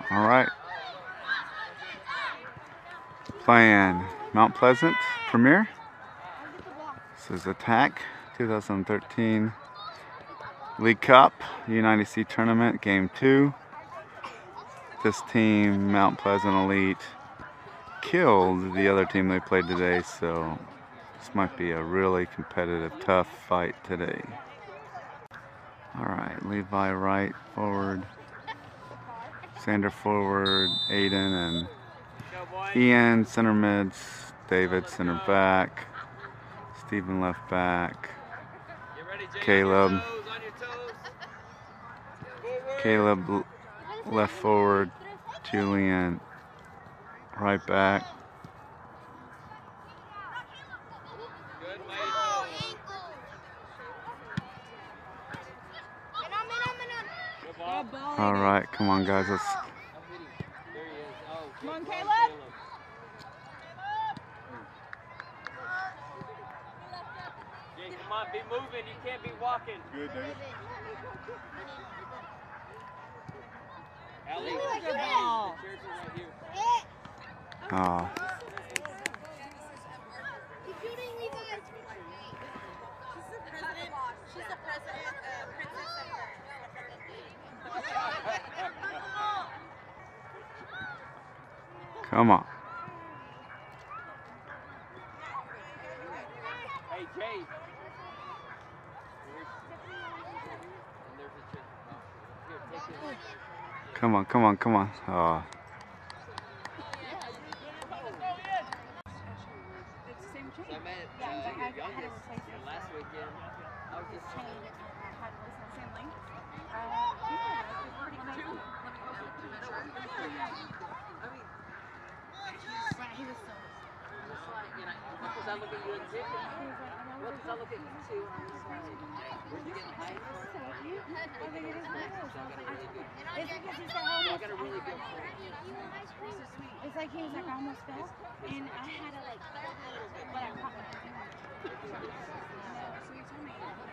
All right. Playing Mount Pleasant Premier. This is Attack 2013 League Cup U90C Tournament Game 2. This team, Mount Pleasant Elite, killed the other team they played today, so this might be a really competitive, tough fight today. Alright, Levi right forward, Sander forward, Aiden and Ian center mids, David center back, Stephen left back, Caleb left forward, Julian right back. All right, come on, guys. Let's. Come on, Caleb. Jay, come on, be moving. You can't be walking. Good, David. Allie, Good ball. the chairs are right here. Oh. She's the president of Princess Center. Come on. Hey, Jay. Come on, come on, come on. Oh. It's the same chain. So I met Yeah, your youngest last weekend. I was just chain and I had it the same length. Pretty cool. He was so. what does that look at you and Jay? What does that look at you too? And I was like, where'd you get the height from? So cute. I think it is nice. So I got a really good friend. It's because he's like I almost. got a really good friend. It's like he was like I almost fell, and I had to like, but I caught myself doing it. So you told me.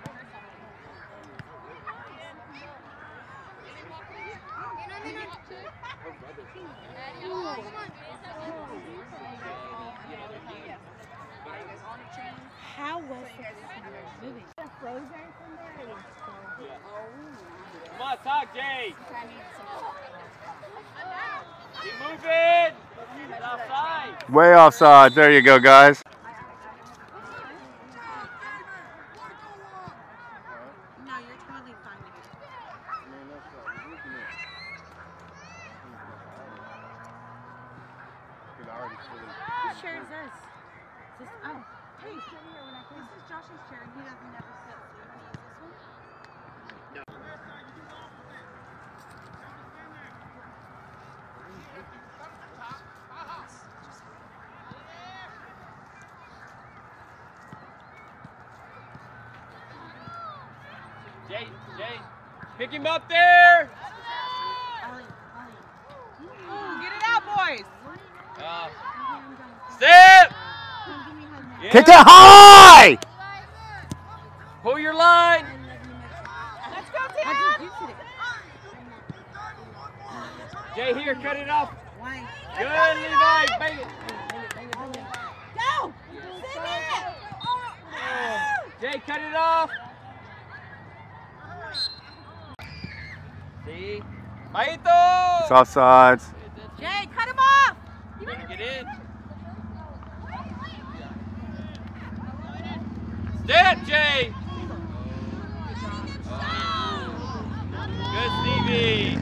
How was this movie? Frozen from there. Come on, talk, Jay. Keep moving. It's outside. Way offside. There you go, guys. No, you're totally fine. Whose chair is this? Is this? Oh, hey, sit here when I play. This is Josh's chair, and he doesn't never sit. So you want to use this one? Jay, pick him up there. Get it out, boys. Step. Yeah. Kick it high! Pull your line. Let's go, Tim. Jay, here, cut it off. Why? Good, Levi. Bang it. Go. Sing it. Jay, cut it off. See? Maito. It's offsides. Jay, cut him off. Get in. Step, Jay. Good, Stevie.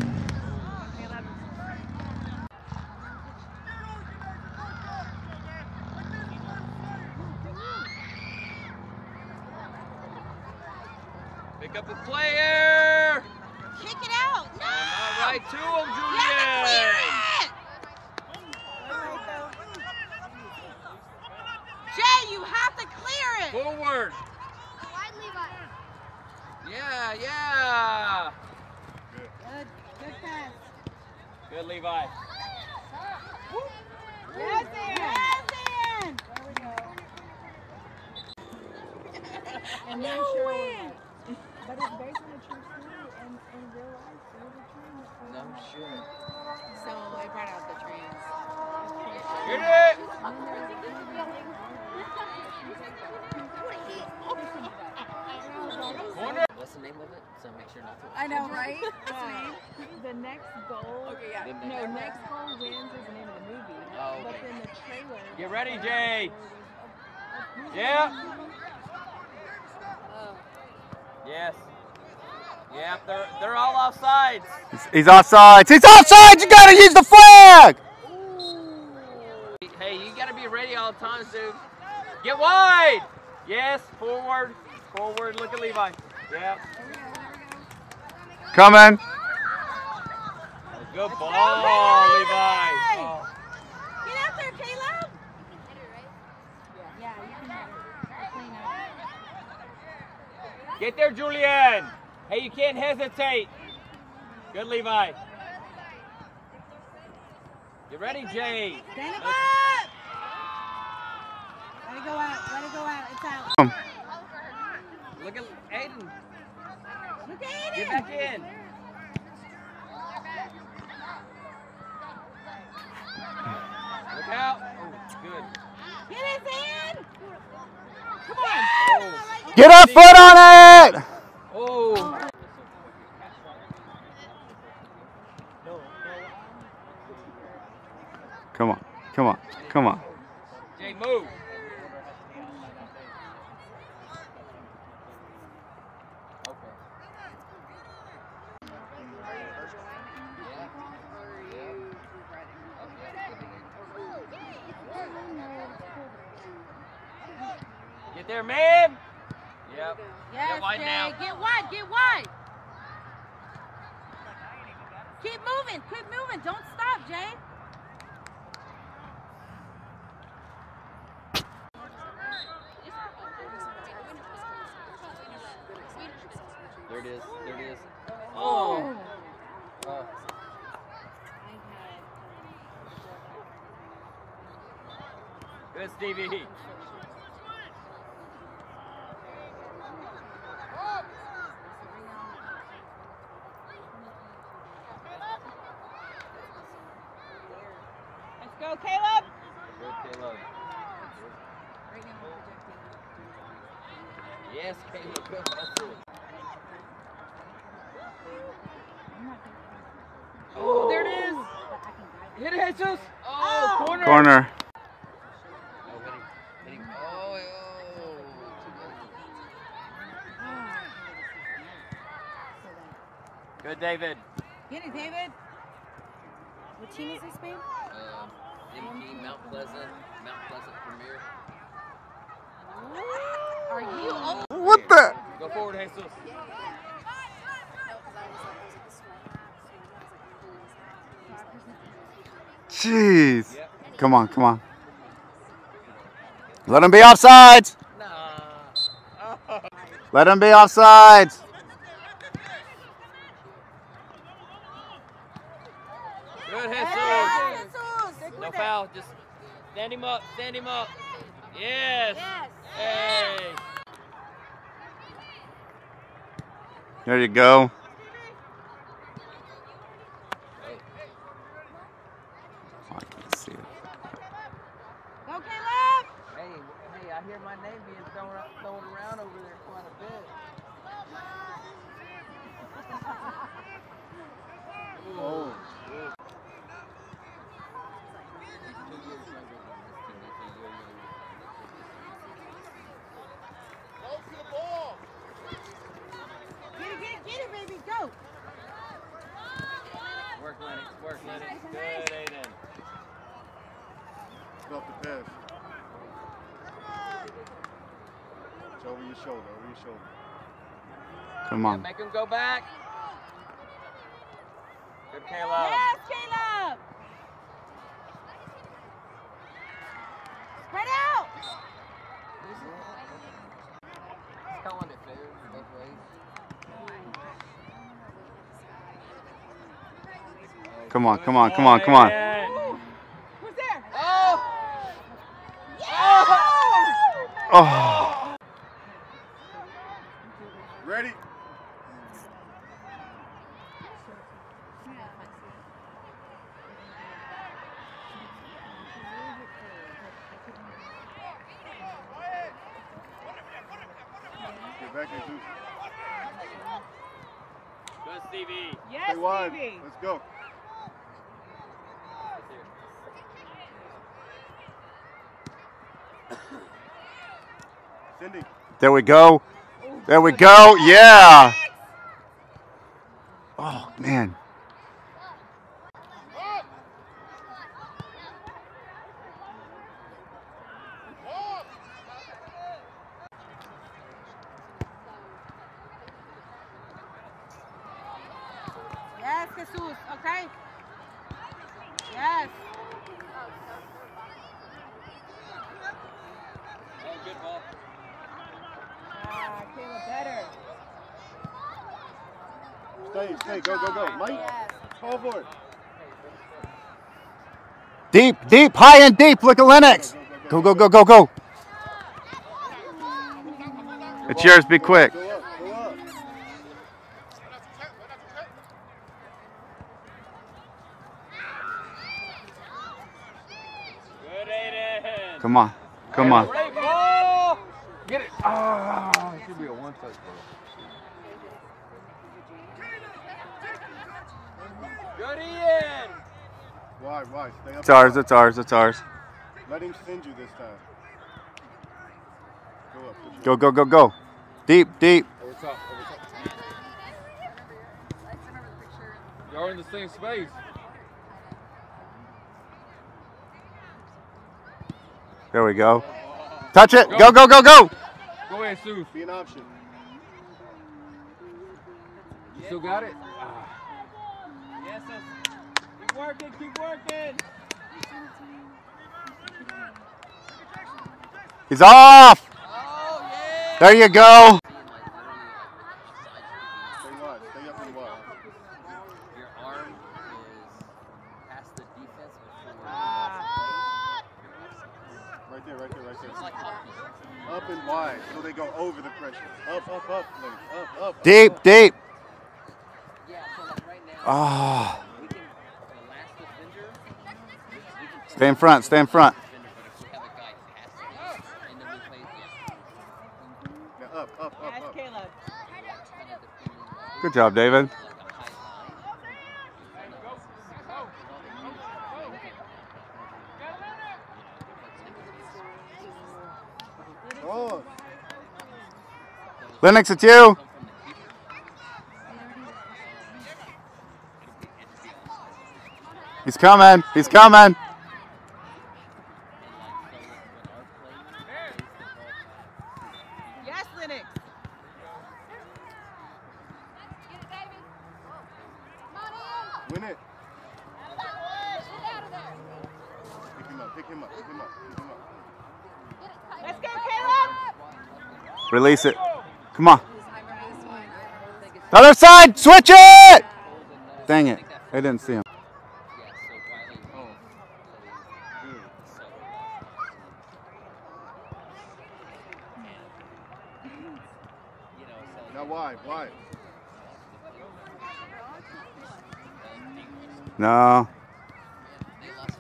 Pick up the player. Kick it out. No. All right, to him, You have to clear Julian. it. Jay, you have to clear it. Forward. Yeah. Good pass. Good, Levi. Yes, Ian. There we go. And no win. But it's based on a true story and in real life. No shit. So it brought out the trans. Get it! Corner. What's the name of it? So make sure not to. I know, right? What's the name? The next goal. Okay, yeah. No, next goal wins is the name of the movie. Oh, okay. But then the trailer. Get ready, Jay. Yeah. Yes. Yep, they're all offsides. He's offsides. He's offsides. You gotta use the flag. Hey, you gotta be ready all the time, dude. Get wide. Yes, forward, forward. Look at Levi. Yep. Coming. Good ball, Levi. Oh. Get out there, Caleb. Yeah, you can have it. Get there, Julian. Hey, you can't hesitate. Good, Levi. Get ready, Jay. Stand him up. Let it go out. Let it go out. It's out. Look at Aiden. Look at Aiden. Get back in. Look out. Oh, good. Get his hand. Come on. Oh. Get a foot on it. Oh. Come on. Come on. Come on. Jay, move. Get there, man. Yep. Yes, Get wide Jay. now. Get wide. Get wide. Keep moving. Keep moving. Don't stop, Jay. There it is. There it is. Oh. Good, Stevie. Let's go, Caleb. Good, Caleb. Yes, Caleb. Good. That's it. Oh, there it is. Hit it, Jesus. Oh, corner. Corner. Oh, hitting. Oh, good, David. Get it, David. What team is this, babe? MP, Mount Pleasant Premier. Are you old? What the? Go forward, Jesus. Jeez. Yep. Come on. Come on. Let him be offsides. Nah. Oh. Let him be offsides. Good, Jesus. No foul. Just stand him up. Stand him up. Yes. Hey. There you go. Oh, I can't see it. Go, Caleb. Hey, I hear my name being thrown around over there quite a bit. Oh. Get it, baby. Go. Work, Lennox. Work, Lennox. Good, Aiden. Off the pass. It's over your shoulder, over your shoulder. Come Yeah, on. make him go back. Good, Caleb. Yes, Caleb. Spread out. It's calling it fair both ways. Come on. Come on. Come on. Come on. Who's there? Oh! Yeah! Oh. Ready? back there, Zeus. Good, Stevie. Yes, Stay wide. Stevie. Let's go. Cindy. There we go. There we go. Yeah. Oh, man. Yes, Jesus. Okay. Yes. Oh, good ball. Ah, Kayla better. Stay. Go. Mike. Yes. Call for it. Deep, high and deep. Look at Lennox. Go. It's yours. Be quick. Go up. Good, Aiden. Come on. Great ball. Get it. Ah, it should be a one-touch ball. Good, Ian. Wide. Stay up. It's ours. Let him send you this time. Go up. Go. Deep. Over top. Y'all in the same space. There we go. Touch it. Go. Go ahead, Sue. Be an option. You still got it? Yes, sir. Keep working. He's off. Oh, yeah. There you go. Stay up and wide. Your arm is past the defense before. Right there. It's like hockey. Up and wide, so they go over the pressure. Up, Lennox. Up. Deep. Yeah, so like right now, Ah. we can, the last defender, we can Stay in front. defender, but if we have a guy passing it, and then we play Yeah, up. Yes, Caleb. Good job, David. like a high Oh, Lennox, it's you. come from the keeper. He's coming. Yes, Lennox. win it. Pick him up. Let's go, Caleb. Release it. Come on. The other side. Switch it. Dang it. I didn't see him. Yeah, so Wiley. Good. You know, so Now wide. No. they lost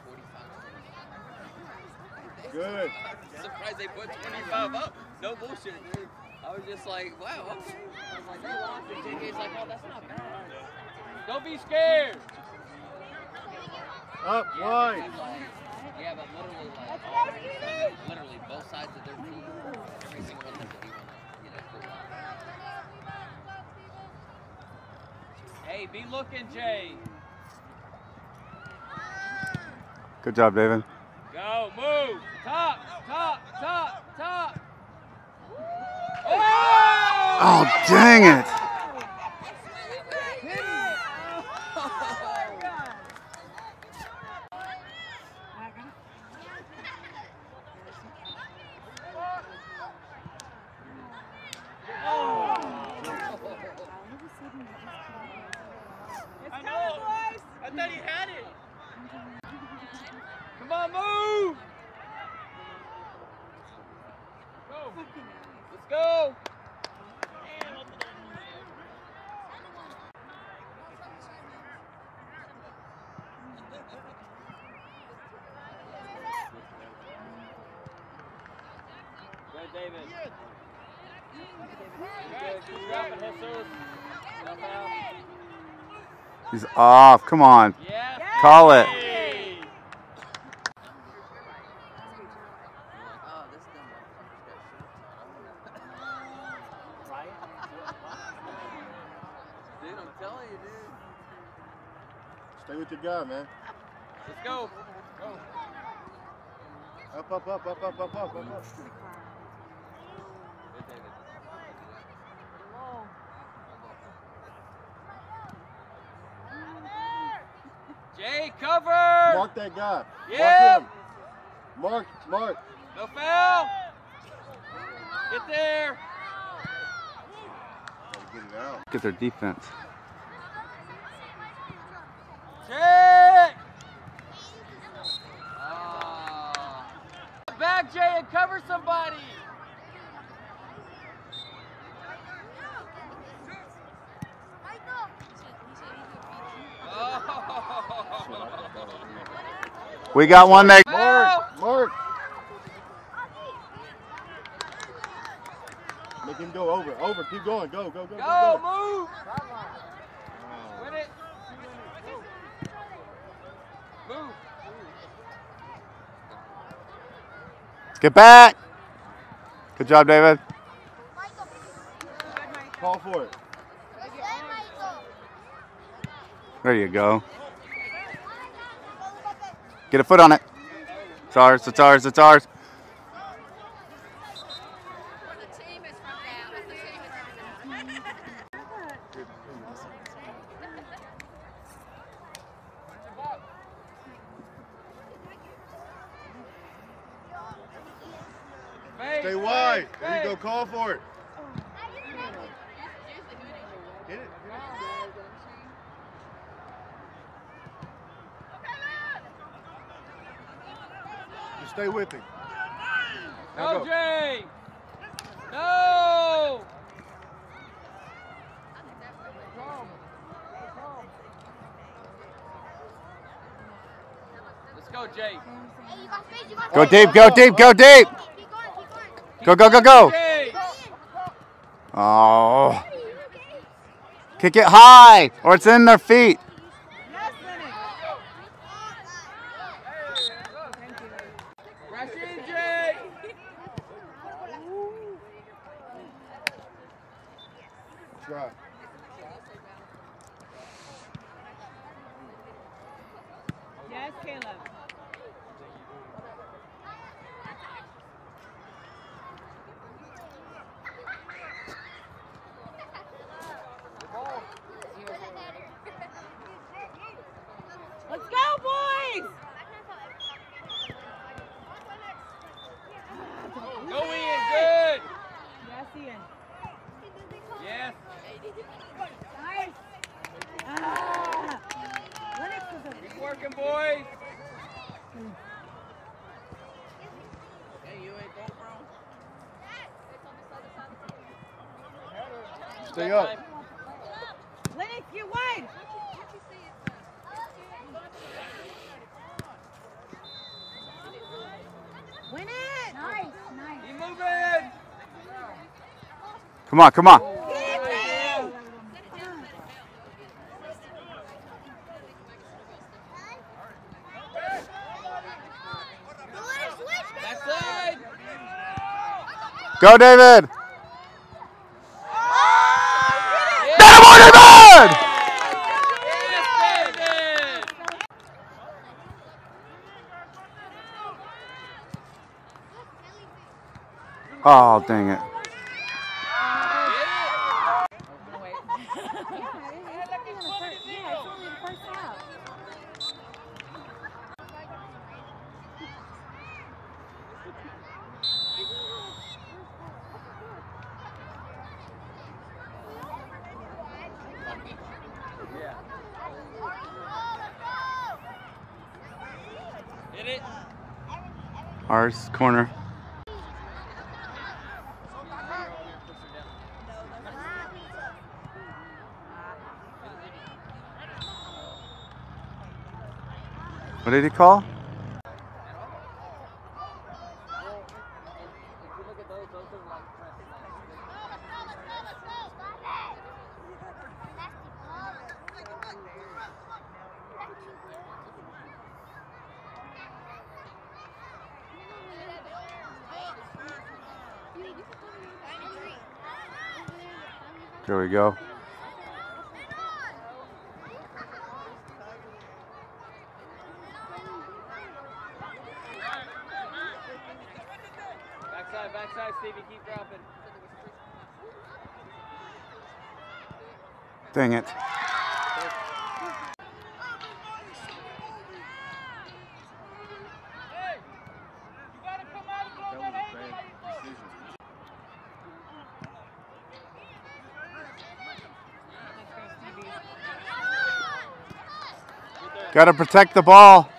45. Good. Surprised they put 25 up. No bullshit, dude. I was just like, wow, okay. I was like, they lost, and JK's like, oh, that's not bad. Don't be scared. Up, Yeah, wide. but like, yeah, but literally, like, literally both sides of their team, every single one of them that he won, you know, good. Hey, be looking, Jay. Good job, David. Go, move. Top. Oh, dang it. I know. I thought he had it. Come on, move. Let's go. Good, David. He's off. Come on. Yes. Call it. Dude, I'm telling you, dude. Stay with your guy, man. Let's go. Go. Up, up, up, up, up, up, up, up. Jay, cover! Mark that guy. Yeah. Mark him. Mark. No foul! Get there! Gotta get it out. Look at their defense. Jay! Ah. Back, Jay, and cover somebody! We got one that. Mark. Mark. Make him go over. Over. Keep going. Go, go, go, Go, go. move! Win it! Move! Get back. Good job, David. Call for it. There you go. Get a foot on it. It's ours, it's ours, it's ours. Stay wide. There you go. Call for it. Hit it. You stay with him. Now Go, Jay! No! Let's go, Jay. Go deep, go deep, go deep. Go, go, go, go. Jay! Oh. Kick it high or it's in their feet. Rush in, Jay! Try. Yes, Caleb. Let's go, boys! Go in, good! Yes, Ian. Yes! Nice. Ah. Lennox is a Keep working, boys! Hey, you ain't going, bro? Stay up. Lennox, you wide. Win it. Nice, nice. Keep moving! Come on, come on. That side! Go, David. That one, David! Yes, David! Oh, dang it. Hit it! Ours, corner. What did he call? There we go. Backside, Stevie, keep dropping. Dang it. Got to protect the ball.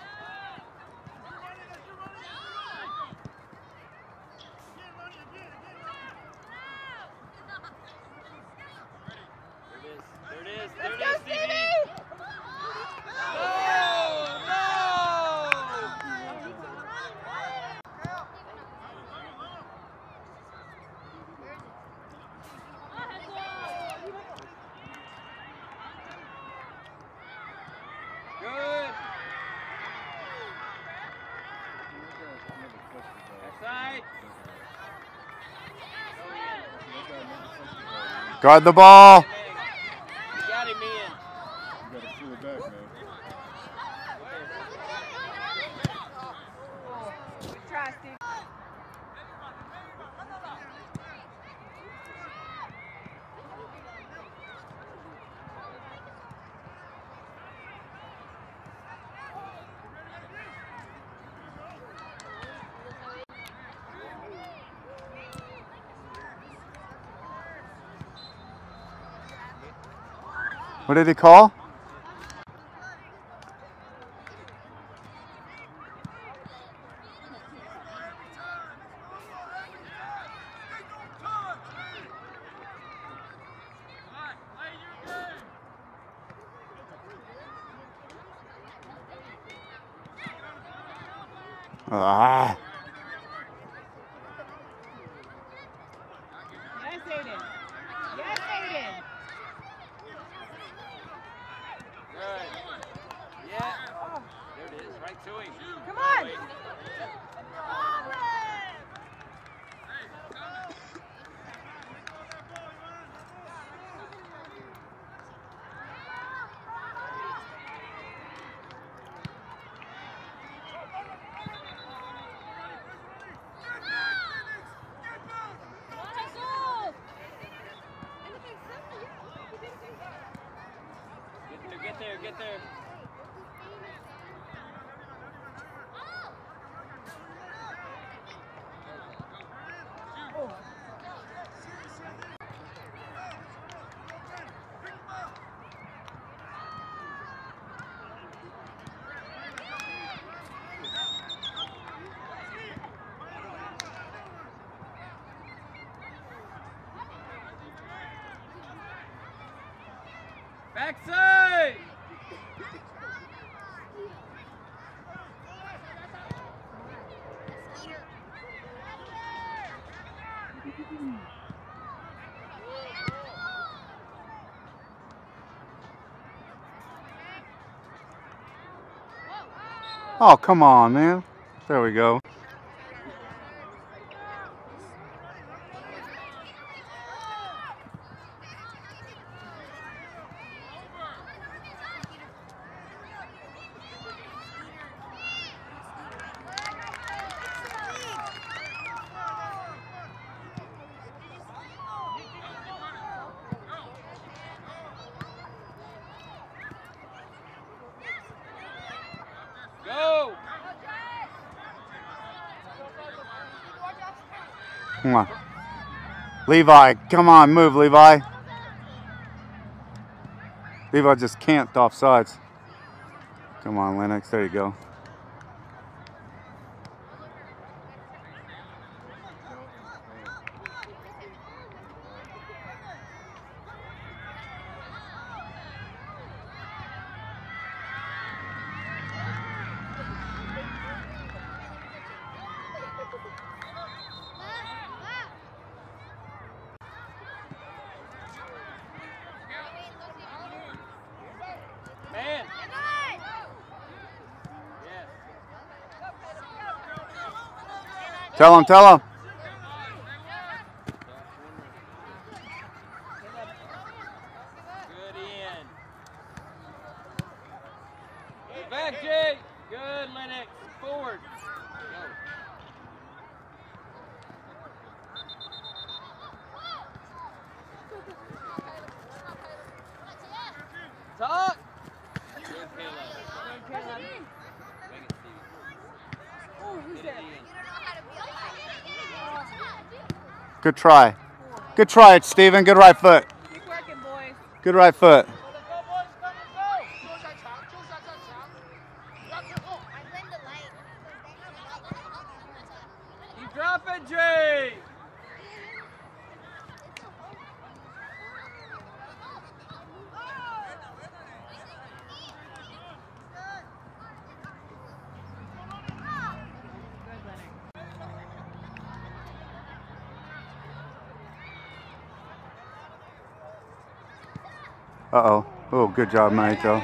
There it is, Stevie. Good. Backside. Guard the ball. You got him, Ian. You gotta pull it back, man. Good try, Steve. What did he call? Ah. Yes, Aiden. Yes, Aiden. Good. Yeah. There it is, right to him. Come on. Get there. Backside! Oh, come on, man. There we go. Go! Come on. Levi, come on, move, Levi. Levi just camped off sides. Come on, Lennox, there you go. Man! Tell him. Back, Jake. Good, Lennox. Forward. Go. Talk. Good, Caleb. Good, Caleb. Bring it, Stevie. Oh, who's there? Good try. Good try, Steven. Good right foot. Keep working, boys. Good right foot. Keep dropping, Jay. Uh-oh. Oh, good job, Maito.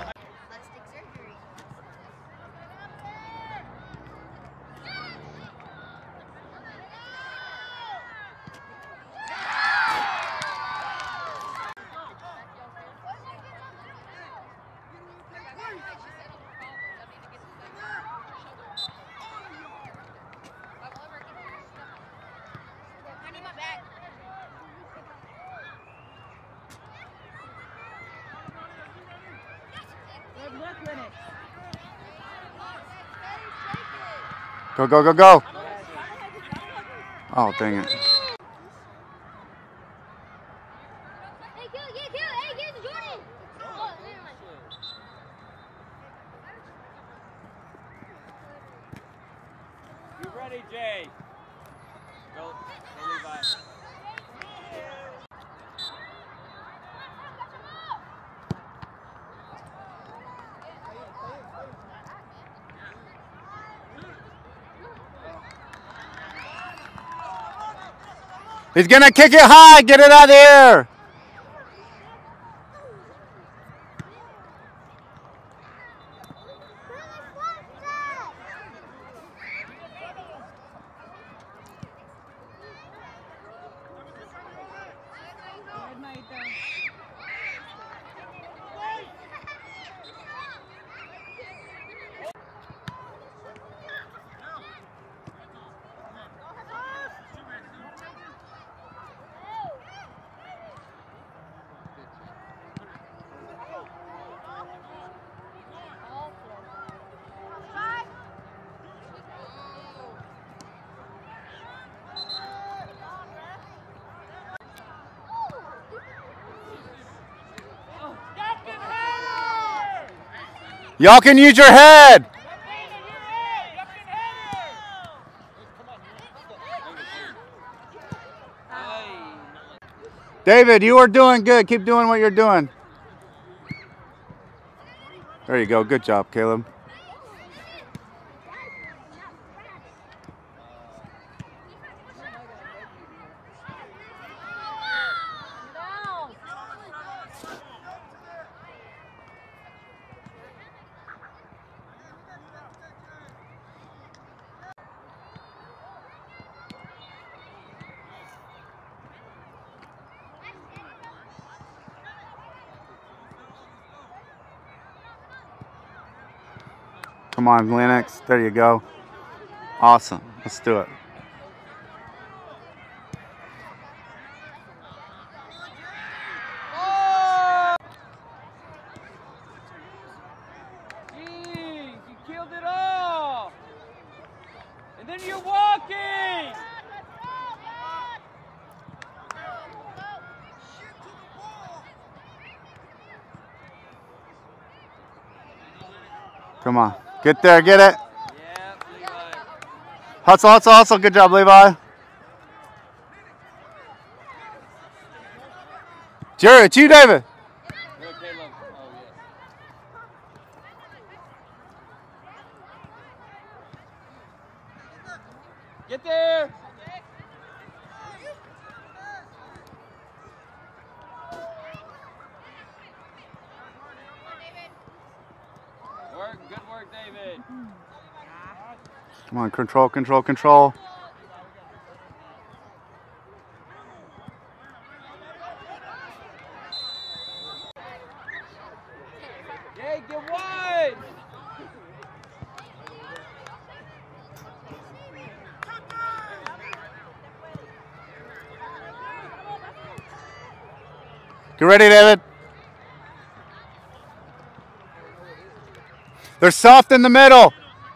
Good look, Lennox. Go, go, go, go. Oh, dang it. Hey, get Jordan! Oh, never mind. You ready, Jay? Go, Levi. He's gonna kick it high. Get it out of here. Good, Maito. Y'all can use your head. David, you are doing good. Keep doing what you're doing. There you go. Good job, Caleb. Come on, Lennox. There you go. Awesome. Let's do it. Jeez, you killed it all. And then you're walking. Come on. Get there. Get it. Yeah, Levi. Hustle, hustle, hustle. Good job, Levi. Jerry, it's you, David. Good, Caleb. Oh, yes. Get there. Good work, David. Come on, control, control, control. Jay, get wide. Get ready, David. They're soft in the middle.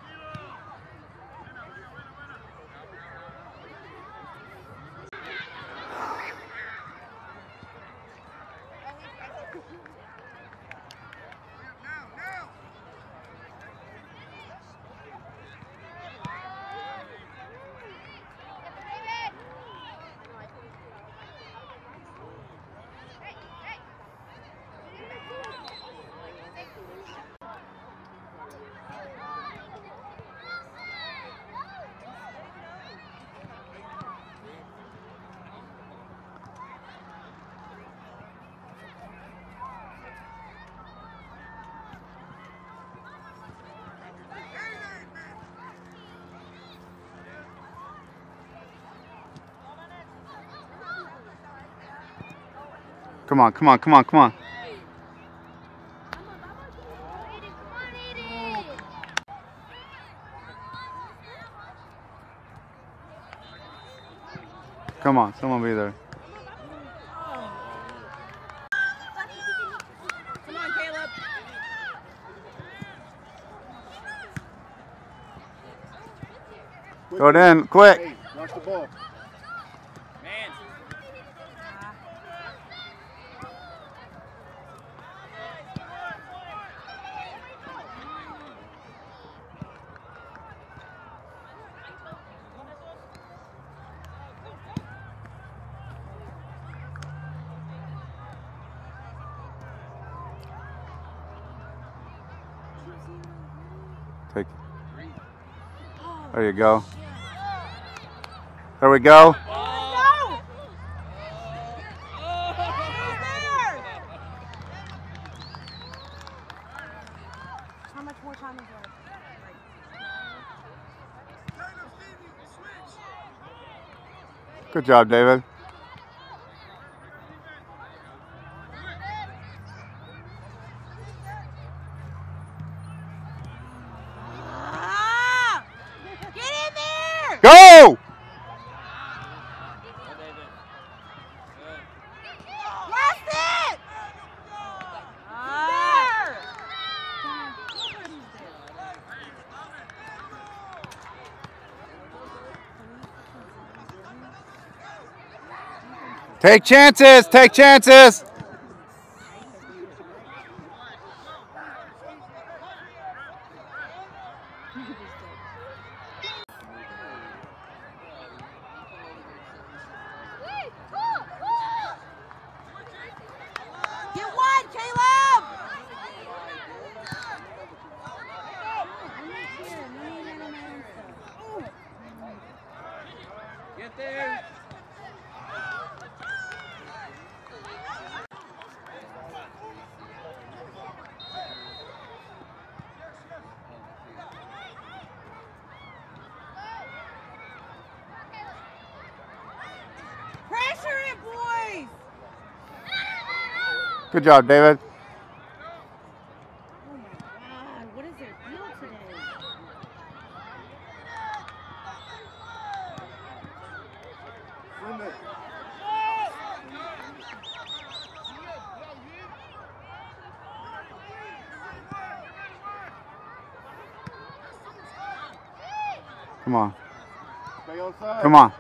Come on, come on, come on, come on. Come on, someone be there. Come on, Caleb. Go it in, quick. Hey, watch the ball. Man. Take. There you go. There we go. How much more time is there? Good job, David. Get in there! Go! Blast it! There! Take chances, take chances. Get one, Caleb! Get there. Pressure it, boys! Good job, David. Oh my God, what is their deal today? Swim it. Come on. Stay on side. Come on.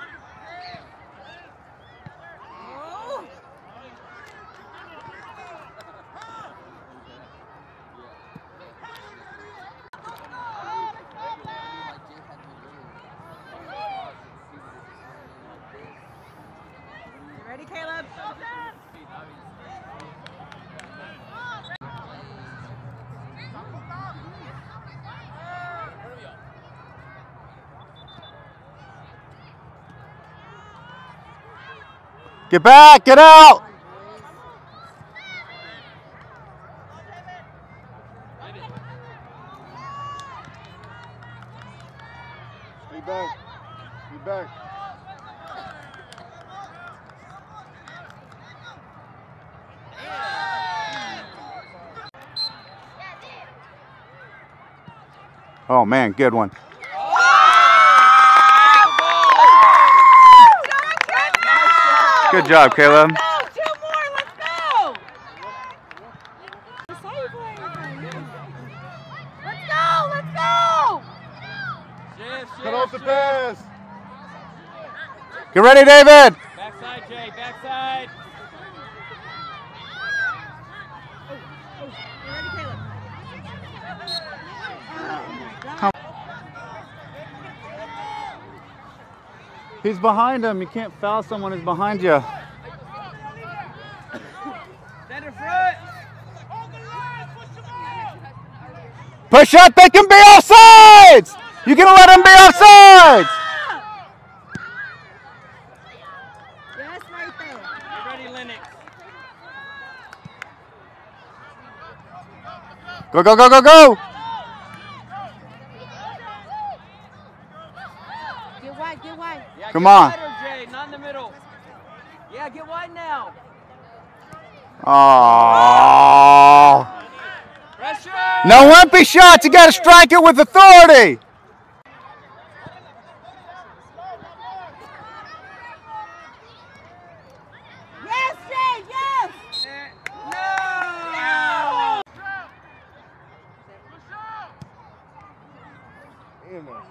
Oh. You ready, Caleb? Get back, get out. Stay back. Stay back. Oh man, good one. Good job, Caleb. Go, two more, let's go! Cut off the pass. Get ready, David. Backside, Jay. Backside. He's behind him. You can't foul someone who's behind you. Stand in front. Push up. They can be offsides. You can let them be offsides. Yes, right there. Get ready, Lennox. Go, go, go, go, go. Get wide, get wide. Yeah, Come get on. wider, Jay. Not in the middle. Yeah, get wide now. Oh. Pressure. No wimpy shots. You got to strike it with authority. Yes, Jay, yes! No. Damn it.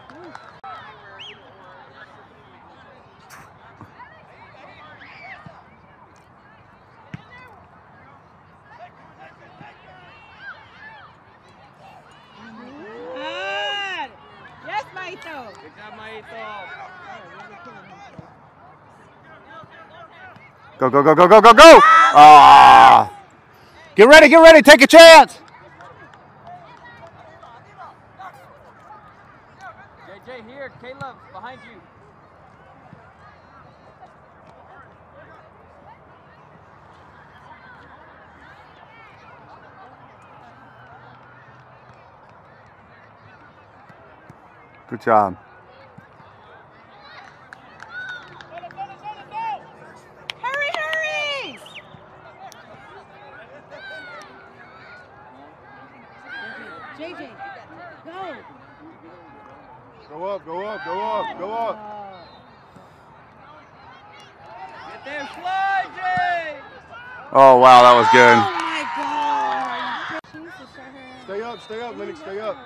Good. Yes, Maito. Good job, Maito. Go, go, go, go, go, go, go. Ah. Get ready, get ready. Take a chance. JJ here. Caleb, behind you. Good job. Hurry, hurry! JJ, go. Go up, go up, go up, go up. Get there, slide, Jay. Oh, wow, that was good. Oh my God. She needs to shut her Stay up, Lennox, stay up.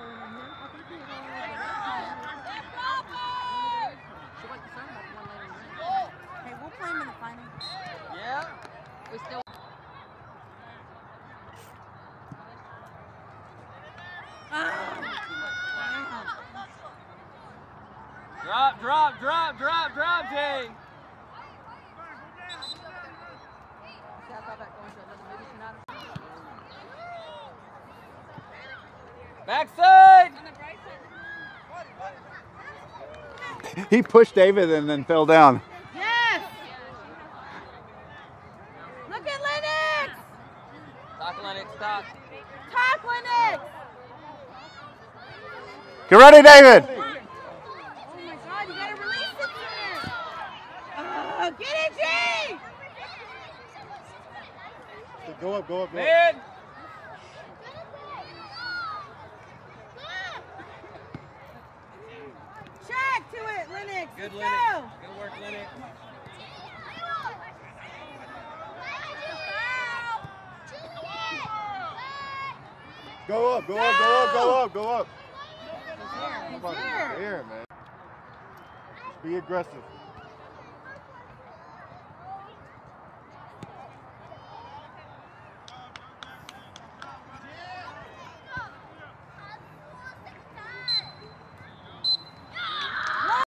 Okay, we'll play him in the final. Yeah. We still. Drop, Jay. Backside. He pushed David and then fell down. Yes! Look at Lennox! Talk, Lennox, talk. Talk, Lennox! Get ready, David. Oh my God, you gotta release it here! Get it, G! Go up, go up, go up. Man. Check to it, Lennox! Good, Let's Lennox. go! Good work, Lennox. Go up, go up, go up, go up, go up. He's Fucking there. there, man. Just be aggressive.